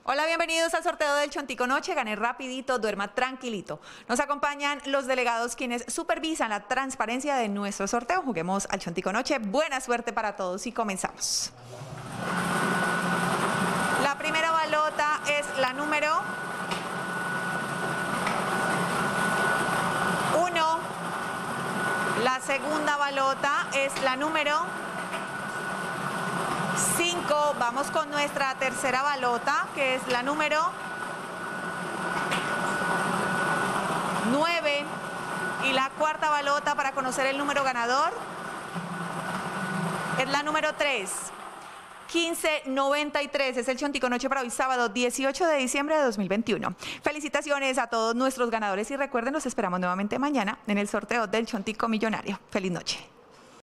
Hola, bienvenidos al sorteo del Chontico Noche. Gane rapidito, duerma tranquilito. Nos acompañan los delegados quienes supervisan la transparencia de nuestro sorteo. Juguemos al Chontico Noche. Buena suerte para todos y comenzamos. La primera balota es la número 1. La segunda balota es la número 5. Vamos con nuestra tercera balota, que es la número 9. Y la cuarta balota para conocer el número ganador es la número 3. 1593 es el Chontico Noche para hoy sábado 18 de diciembre de 2021. Felicitaciones a todos nuestros ganadores y recuerden, los esperamos nuevamente mañana en el sorteo del Chontico Millonario. Feliz noche.